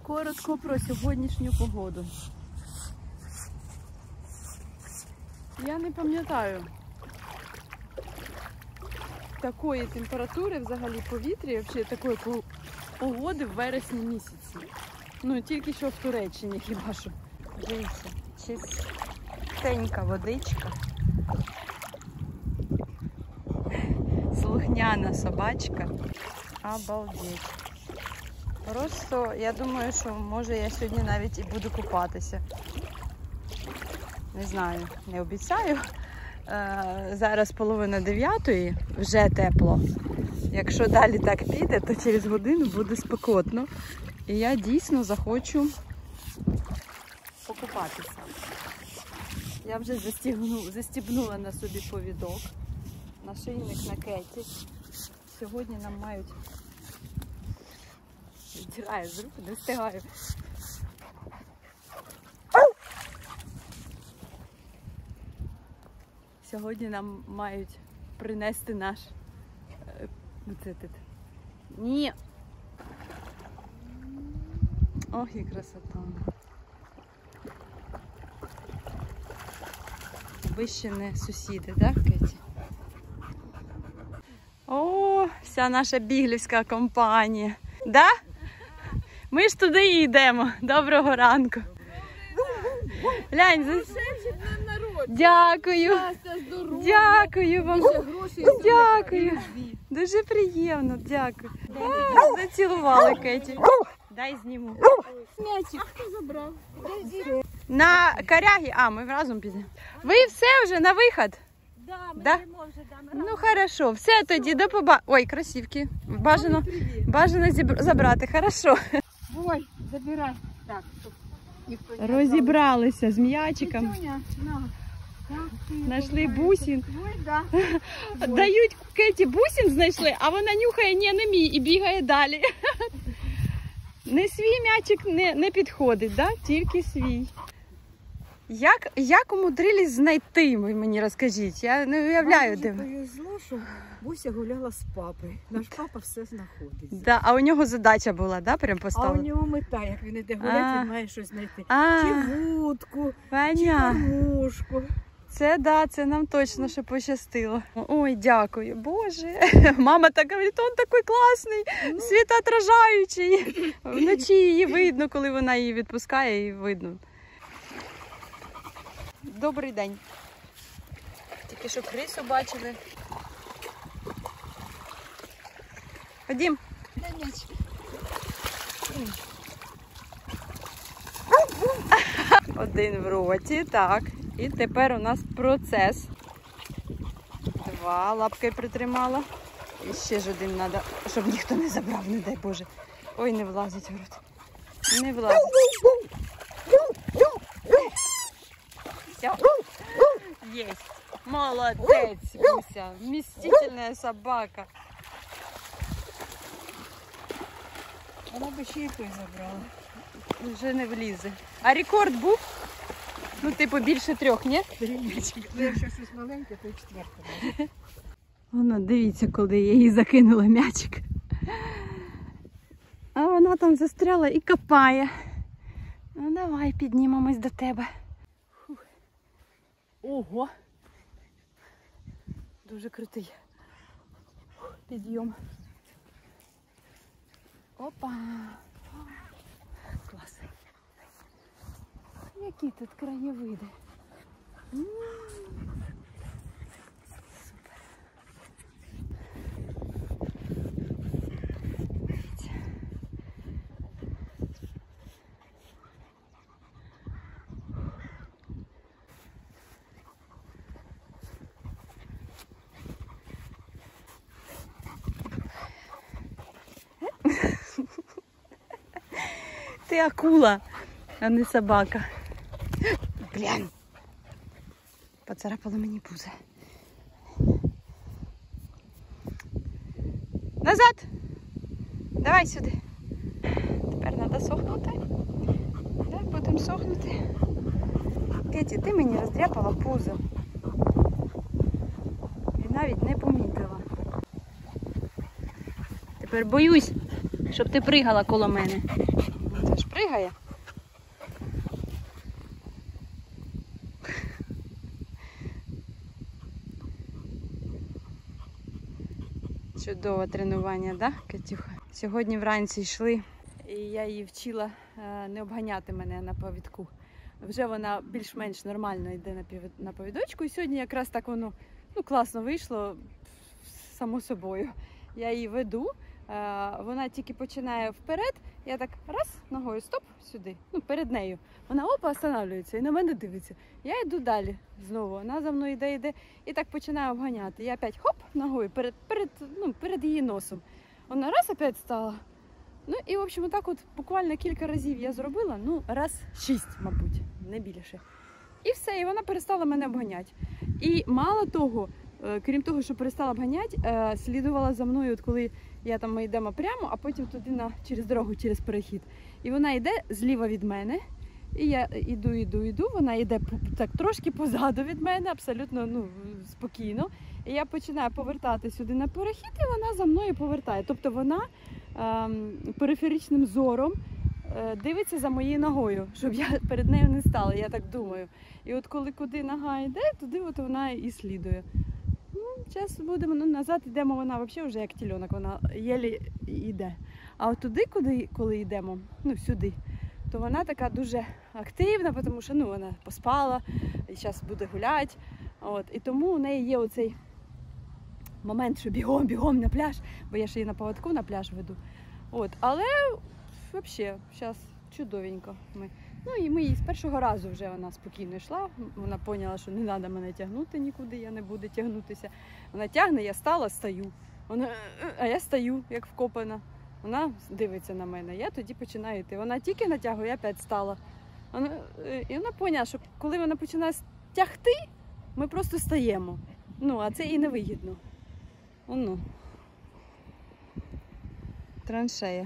Коротко про сьогоднішню погоду. Я не пам'ятаю такої температури взагалі повітря, взагалі такої погоди в вересні місяці. Ну, тільки що в Туреччині хіба що. Дивіться, чистенька водичка. Слухняна собачка. Обалдеть. Просто я думаю, що може я сьогодні навіть і буду купатися. Не знаю, не обіцяю. Зараз 8:30, вже тепло. Якщо далі так піде, то через годину буде спекотно. І я дійсно захочу покупатися. Я вже застібнула на собі повідок, нашийник на Кеті. Сьогодні нам мають... Віддираю з рук, не встигаю. Сьогодні нам мають принести наш... Ні! Ох, і красота! Ви ще не сусіди, так, Кеті? О, вся наша біглівська компанія. Да? Ми ж туди і йдемо. Доброго ранку. Глянь, дякую. Дякую вам. Дякую. Дуже приємно, дякую. Зацілували, Кеті. Дай зніму. М'ячик хто забрав? На коряги, а ми разом підемо. Ви все вже на вихід? Да, ми йдемо вже. Ну хорошо, все тоді до побачення. Ой, красивки. Бажано забрати, хорошо. Ой, забирай. Так, ніхто не Розібралися з м'ячиком. Вітюня, на. Знайшли бусин. Ой, да. Дають Кеті бусин знайшли, а вона нюхає, ні, не мій, і бігає далі. Не свій м'ячик не підходить, да? Тільки свій. Як умудрились знайти, ви мені розкажіть? Я не уявляю, де. Мені повезло, що Буся гуляла з папою. Наш папа все знаходить. Да, а у нього задача була, да, прям А поставити? у нього мета, як він іде гуляти, він має щось знайти. А, Чи вудку, чи понятно. кормушку. Це да, це нам точно ще пощастило. Ой, дякую, Боже. Мама так говорить, он такий класний, світоотражаючий. Вночі її видно, коли вона її відпускає, її видно. Добрий день. Тільки що крису бачили. Ходім. Один в роті, так. І тепер у нас процес. 2 лапки притримала. І ще ж один треба, щоб ніхто не забрав, не дай Боже. Ой, не влазить в рот. Не влазить. Все. Есть. Молодец, Буся. Вместительная собака. Вона би ще й той забрала. Вже не влізе. А рекорд був? Ну, типу, більше 3, ні? 3 м'ячики. Якщо щось маленьке, то й 4. Воно, дивіться, коли я їй закинула м'ячик. А вона там застряла і копає. Ну, давай піднімемось до тебе. Фух. Ого! Дуже крутий підйом. Опа! Клас! Які тут краєвиди! Супер! Дивіться. Ти акула, а не собака. Глянь. Поцарапала мені пузо. Назад! Давай сюди. Тепер треба сохнути. Так, будемо сохнути. Кеті, ти мені роздряпала пузо. І навіть не помітила. Тепер боюсь, щоб ти пригала коло мене. Це ж пригає. Чудове тренування, да, Катюха? Сьогодні вранці йшли, і я її вчила не обганяти мене на повідку. Вже вона більш-менш нормально йде на повідочку, і сьогодні якраз так воно класно вийшло само собою. Я її веду, вона тільки починає вперед, я так раз, ногою, стоп, сюди, перед нею. Вона опа, останавлюється і на мене дивиться. Я йду далі знову, вона за мною йде, і так починаю обганяти. Я опять хоп, ногою перед її носом. Вона раз опять стала. І, в общем, так от буквально кілька разів я зробила, раз 6, мабуть, не більше. І все, і вона перестала мене обганяти. І мало того, крім того, що перестала обганяти, слідувала за мною, от коли ми йдемо прямо, а потім туди через дорогу, через перехід. І вона йде зліва від мене, і я йду, вона йде так трошки позаду від мене, абсолютно спокійно. І я починаю повертати сюди на перехід, і вона за мною повертає. Тобто вона периферичним зором дивиться за моєю ногою, щоб я перед нею не стала, я так думаю. І от коли куди нога йде, туди от вона і слідує. Зараз будемо, назад йдемо, вона взагалі вже як тільонок, вона єлі йде. А от туди, коли йдемо, сюди, то вона така дуже активна, тому що вона поспала, і зараз буде гуляти. І тому у неї є оцей момент, що бігом на пляж, бо я ж її на поводку на пляж веду. Але взагалі, зараз чудовенько ми. І ми її з першого разу вже вона спокійно йшла, вона поняла, що не треба мене тягнути нікуди, я не буду тягнутися. Вона тягне, я стою. А я стою, як вкопана. Вона дивиться на мене, я тоді починаю йти. Вона тільки натягує, я опять стала. І вона поняла, що коли вона починає тягти, ми просто стаємо. А це їй невигідно. Траншея.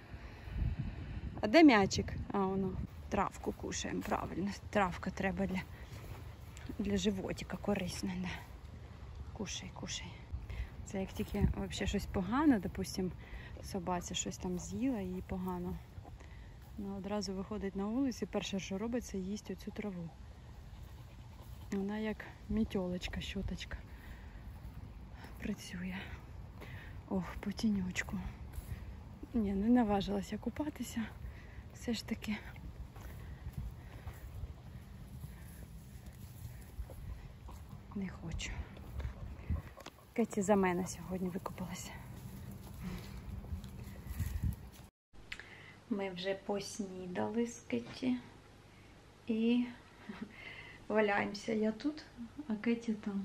А де м'ячик? Травку кушаємо, правильно. Травка треба для животика, корисна. Да. Кушай. Це як тільки взагалі щось погано, допустимо, собаці щось там з'їла, їй погано. Вона одразу виходить на вулицю, перше, що робить, це їсть оцю траву. Вона як мітьолочка, щоточка. Працює. По тіньочку. Не наважилася купатися. Все ж таки. Не хочу. Кеті за мене сьогодні викупалася. Ми вже поснідали з Кеті. І валяємося. Я тут, а Кеті там.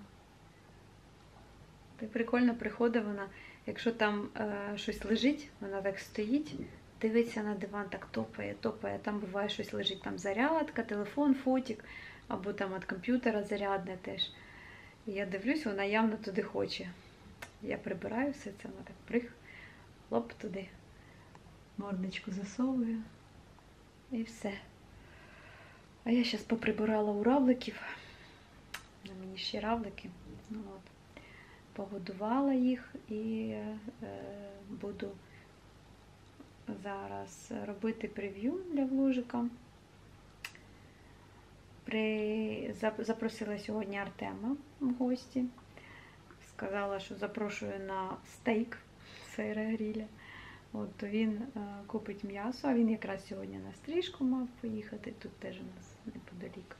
Так прикольно приходить вона, якщо там щось лежить, вона так стоїть, дивиться на диван, так топає. Там буває щось лежить, там зарядка, телефон, фотик, або там від комп'ютера зарядне теж. І я дивлюсь, вона явно туди хоче. Я прибираю все це, вона так прих, лоп туди, мордочку засовую і все. А я зараз поприбирала у равликів, на мені ще равлики, погодувала їх і буду зараз робити прев'ю для вложика. Запросила сьогодні Артема в гості. Сказала, що запрошую на стейк з аерогриля. То він купить м'ясо, а він якраз сьогодні на стрижку мав поїхати. Тут теж у нас неподалік.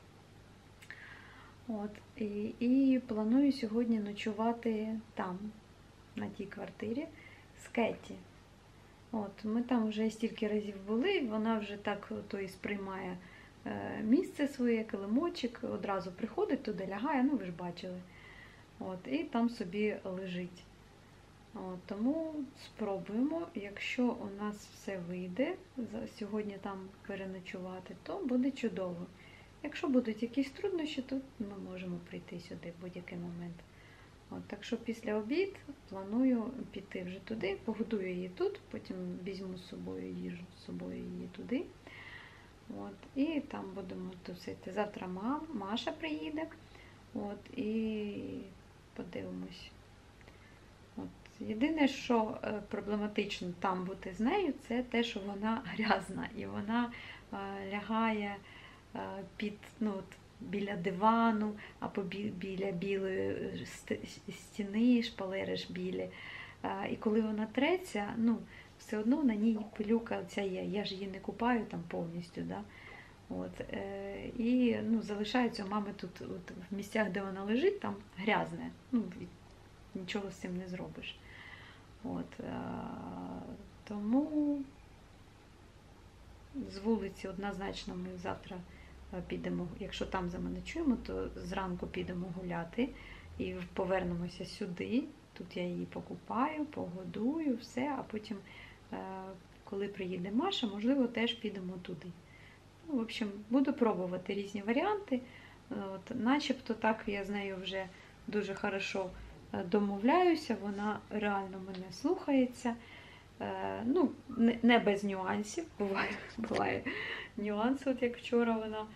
І планую сьогодні ночувати там, на тій квартирі, з Кеті. Ми там вже стільки разів були, вона вже так і сприймає місце своє, килимочок, одразу приходить туди, лягає, ви ж бачили. І там собі лежить. Тому спробуємо, якщо у нас все вийде, сьогодні там переночувати, то буде чудово. Якщо будуть якісь труднощі, то ми можемо прийти сюди в будь-який момент. Так що після обід планую піти вже туди, погодую її тут, потім візьму з собою їжу, з собою її туди. І там будемо тусити. Завтра Маша приїде. І подивимось. Єдине, що проблематично там бути з нею, це те, що вона грязна. І вона лягає біля дивану, або біля білої стіни, шпалери ж білі. І коли вона треться, все одно на ній пилюка ця є. Я ж її не купаю там повністю. Да? І залишається у мами тут в місцях, де вона лежить, там грязне. Нічого з цим не зробиш. Тому з вулиці однозначно ми завтра підемо, якщо там заманочуємо, то зранку підемо гуляти і повернемося сюди. Тут я її покупаю, погодую, все, а потім, коли приїде Маша, можливо, теж підемо туди. В общем, буду пробувати різні варіанти. Начебто так я з нею вже дуже хорошо домовляюся, вона реально мене слухається. Не без нюансів, буває нюанси, як вчора вона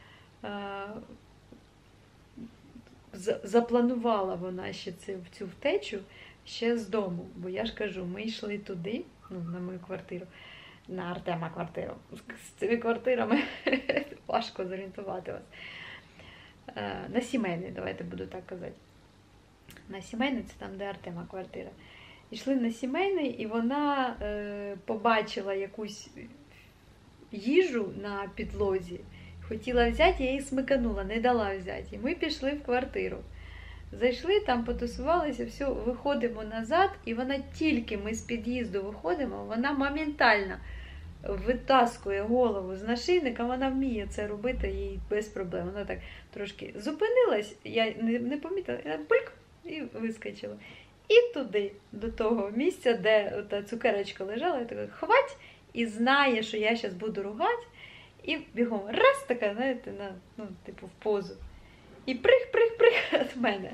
запланувала вона ще цю втечу ще з дому, бо я ж кажу, ми йшли туди, на мою квартиру, на Артема квартиру. З цими квартирами важко зорієнтувати вас. На сімейний, давайте буду так казати. На сімейний, це там, де Артема квартира. Йшли на сімейний, і вона побачила якусь їжу на підлозі. Хотіла взяти, я її смиканула, не дала взяти. І ми пішли в квартиру. Зайшли, там потусувалися, все, виходимо назад, і вона тільки ми з під'їзду виходимо, вона моментально витаскує голову з нашийника, вона вміє це робити їй без проблем. Вона так трошки зупинилась, я не помітила, пульк, і вискочила. І туди, до того місця, де та цукерочка лежала, я така, хвать, і знає, що я зараз буду ругати, і бігом раз така, знаєте, в позу. І прих від мене.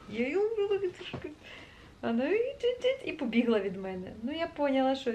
Вона і побігла від мене. Я поняла, що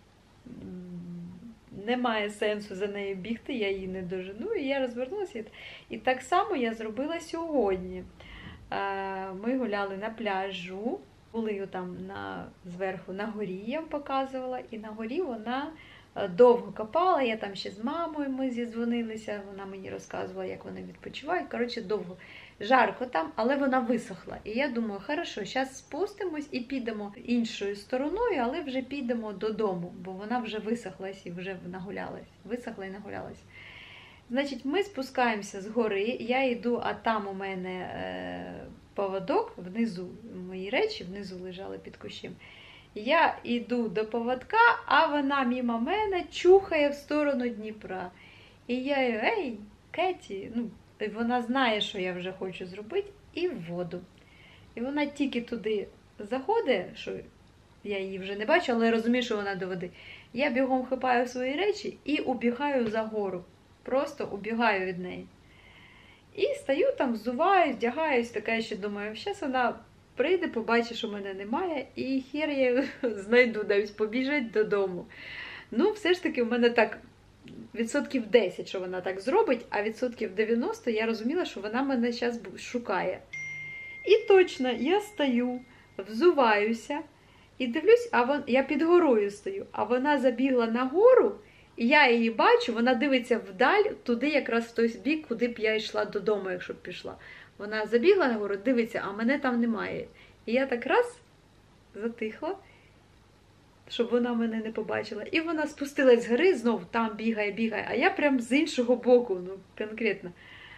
немає сенсу за нею бігти, я її не дожену, і я розвернулася. І так само я зробила сьогодні. Ми гуляли на пляжу, були там зверху на горі, я вам показувала, і на горі вона довго копала, я там ще з мамою ми зідзвонилися, вона мені розказувала, як вони відпочивають. Коротше, довго. Жарко там, але вона висохла. І я думаю, хорошо, зараз спустимось і підемо іншою стороною, але вже підемо додому, бо вона вже висохлась і вже нагулялась. Висохла і нагулялась. Значить, ми спускаємося з гори, я йду, а там у мене поводок внизу, мої речі внизу лежали під кущем. Я йду до поводка, а вона мимо мене чухає в сторону Дніпра. І я їй, ей, Кеті, вона знає, що я вже хочу зробити, і в воду. І вона тільки туди заходить, що я її вже не бачу, але я розумію, що вона до води. Я бігом хапаю свої речі і убігаю за гору. Просто убігаю від неї. І стою там, взуваюсь, вдягаюсь, така ще думаю, зараз вона прийде, побачить, що мене немає, і хер я її знайду, навіть побіжить додому. Все ж таки в мене так 10%, що вона так зробить, а 90% я розуміла, що вона мене зараз шукає. І точно, я стою, взуваюся, і дивлюсь, я під горою стою, а вона забігла на гору, і я її бачу, вона дивиться вдаль, туди якраз в той бік, куди б я йшла додому, якщо б пішла. Вона забігла на гору, дивиться, а мене там немає. І я так раз затихла, щоб вона мене не побачила. І вона спустилась з гори, знов там бігає, а я прям з іншого боку, конкретно.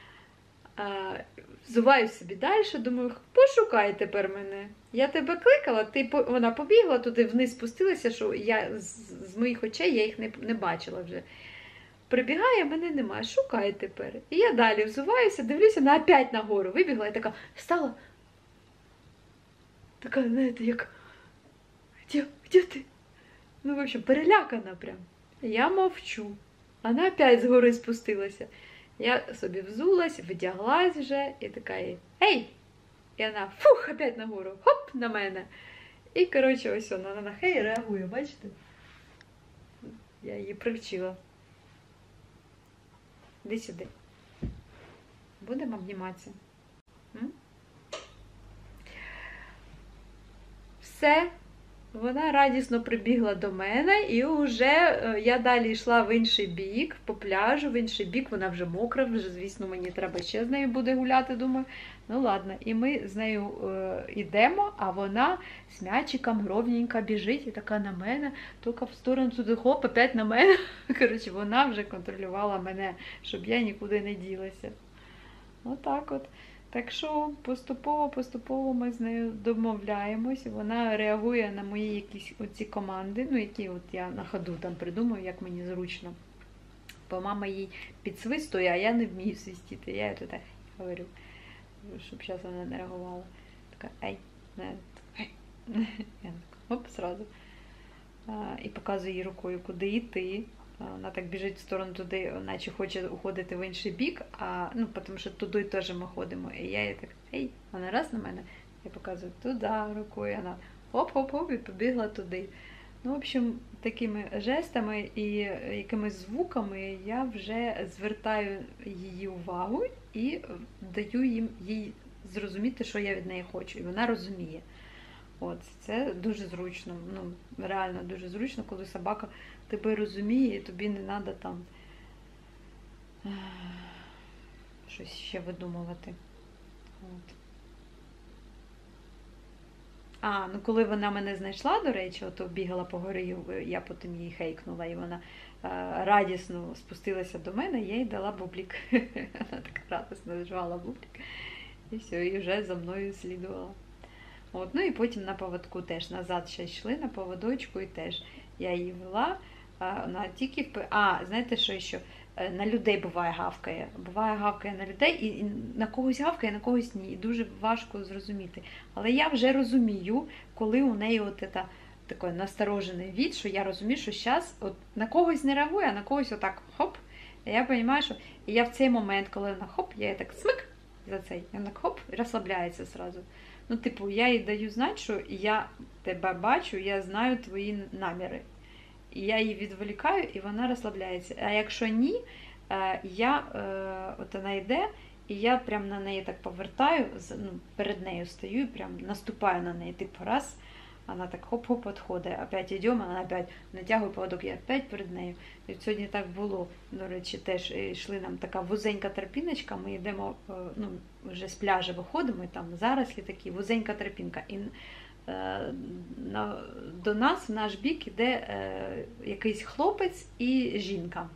Взуваю собі далі, думаю, пошукай тепер мене. Я тебе кликала, вона побігла туди, вниз спустилася, що я з моїх очей я їх не бачила вже. Прибігає, мене немає, шукай тепер. І я далі взуваюся, дивлюся, вона опять на гору вибігла і така стала. Така, знаєте, як, де ти? В общем, перелякана прям. Я мовчу. Вона опять з гори спустилася. Я собі взулась, вдяглась вже, і така їй, ей! І вона, фух, опять на гору, хоп, на мене. І, коротше, ось вона на хей реагує, бачите? Я її привчила. Іди сюди. Будемо обніматися. Все. Вона радісно прибігла до мене, і вже я далі йшла в інший бік, по пляжу, в інший бік, вона вже мокра, вже, звісно, мені треба ще з нею буде гуляти, думаю. Ну ладно, і ми з нею йдемо, а вона з м'ячиком ровненько біжить і така на мене, тільки в сторону туди, хоп, опять на мене. Коротше, вона вже контролювала мене, щоб я нікуди не ділася. Отак от. Так що поступово ми з нею домовляємось, вона реагує на мої якісь оці команди, ну які от я на ходу там придумаю, як мені зручно. Бо мама їй підсвистує, а я не вмію свистіти. Я їй так говорю, щоб зараз вона не реагувала. Така, ей, ей. Я така, оп, сразу. І показую їй рукою, куди йти. Вона так біжить в сторону туди, наче хоче уходити в інший бік, тому що туди теж ми ходимо. І я їй так, ей, вона раз на мене, я показую туди рукою, вона хоп-хоп-хоп і побігла туди. Ну, в общем, такими жестами і якимись звуками я вже звертаю її увагу і даю їй зрозуміти, що я від неї хочу. І вона розуміє. От, це дуже зручно, ну, реально дуже зручно, коли собака тебе розуміє, і тобі не треба там щось ще видумувати. От. Ну коли вона мене знайшла, до речі, ото бігала по горі, я потім їй хейкнула, і вона радісно спустилася до мене, я їй дала бублік. Вона так радісно жувала бублік. І все, і вже за мною слідувала. От, ну і потім на поводку теж назад ще йшли, на поводочку, і теж я її вела. Вона тільки знаєте, що ще? На людей буває гавкає. Буває гавкає на людей, і на когось гавкає, на когось ні. І дуже важко зрозуміти. Але я вже розумію, коли у неї такий насторожений від, що я розумію, що зараз на когось не реагує, а на когось отак хоп. І я розумію, що я в цей момент, коли вона хоп, я їй так смик за цей, і вона хоп, і розслабляється одразу. Ну, типу, я їй даю знати, що я тебе бачу, я знаю твої наміри. І я її відволікаю, і вона розслабляється. А якщо ні, вона йде, і я прям на неї так повертаю, перед нею стою, і прям наступаю на неї. Типу, раз, вона так хоп-хоп підходить, опять йдемо, вона опять натягує поводок, я опять перед нею. І сьогодні так було, до речі, теж йшли нам така вузенька тропіночка, ми йдемо, вже з пляжу виходимо, і там зарослі такі, вузенька тропінка. І до нас, в наш бік, іде якийсь хлопець і жінка.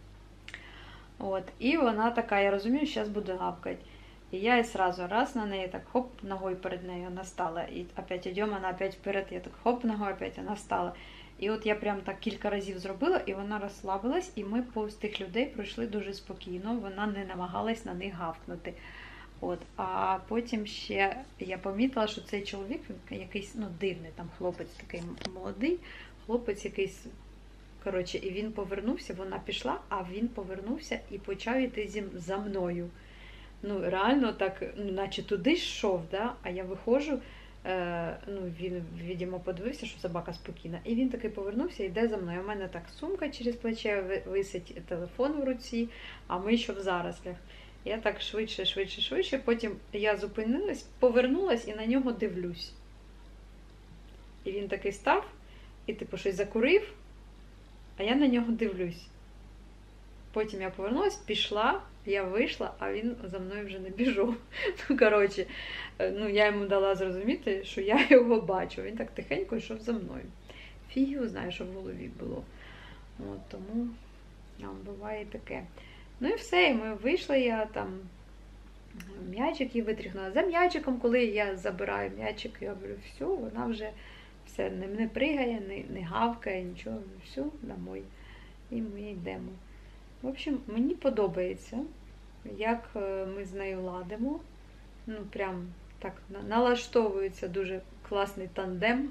От. І вона така, я розумію, зараз буде гавкати. І я і сразу раз на неї так хоп, ногою перед нею вона стала. І опять йдемо, вона опять вперед, я так хоп, ногою опять вона стала. І от я прям так кілька разів зробила, і вона розслабилась, і ми повз тих людей пройшли дуже спокійно, вона не намагалась на них гавкнути. От. А потім ще я помітила, що цей чоловік, він якийсь дивний, там хлопець такий молодий, хлопець якийсь, коротше, і він повернувся, вона пішла, а він повернувся і почав йти за мною. Ну, реально так, наче туди йшов, да? А я виходжу, він, видимо, подивився, що собака спокійна, і він таки повернувся і йде за мною. У мене так сумка через плече висить, телефон в руці, а ми ще в зарослях. Я так швидше, потім я зупинилась, повернулась і на нього дивлюсь. І він такий став, і типу щось закурив, а я на нього дивлюсь. Потім я повернулась, пішла, я вийшла, а він за мною вже не біжав. Ну, коротше, я йому дала зрозуміти, що я його бачу. Він так тихенько йшов за мною. Фіг його знає, що в голові було. От, тому буває таке. Ну і все, і ми вийшли, я там м'ячик її витрігнула. За м'ячиком, коли я забираю м'ячик, я говорю, все, вона вже все, не пригає, не гавкає, нічого, все, домой. І ми йдемо. В общем, мені подобається, як ми з нею ладимо. Ну, прям так налаштовується дуже класний тандем.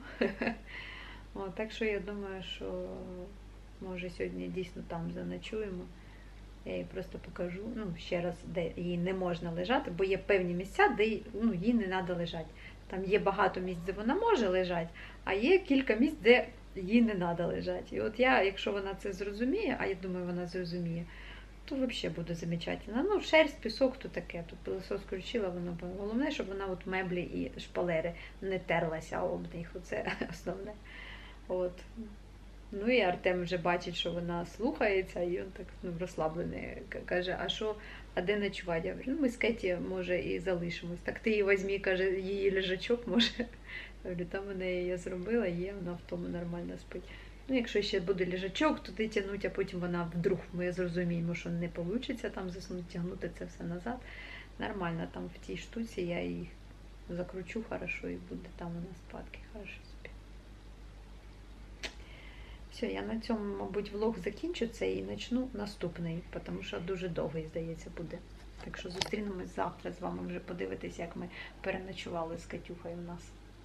Так що я думаю, що може сьогодні дійсно там заночуємо. Я їй просто покажу, ще раз, де їй не можна лежати, бо є певні місця, де їй не треба лежати. Там є багато місць, де вона може лежати, а є кілька місць, де їй не треба лежати. І от якщо вона це зрозуміє, а я думаю, вона зрозуміє, то взагалі буде замечательно. Ну, шерсть, пісок, то таке. Тут пилосос включила, воно. Головне, щоб вона от меблі і шпалери не терлася об них. Оце основне. От. Ну і Артем вже бачить, що вона слухається, і він так розслаблений. Каже, а де ночувати? Я говорю, ну ми з Кеті, може, і залишимось. Так ти її візьмі, каже, її лежачок, може. Я говорю, там вона її зробила, є, вона в тому нормально спить. Ну, якщо ще буде лежачок, туди тягнути, а потім вона вдруг, ми зрозуміємо, що не вийде там заснути, тягнути це все назад. Нормально там в тій штуці я її закручу хорошо і буде там вона спадки хорошо спить. Все, я на цьому, мабуть, влог закінчу це і почну наступний, тому що дуже довгий, здається, буде. Так що зустрінемось завтра з вами, вже подивитись, як ми переночували з Катюхою в нас.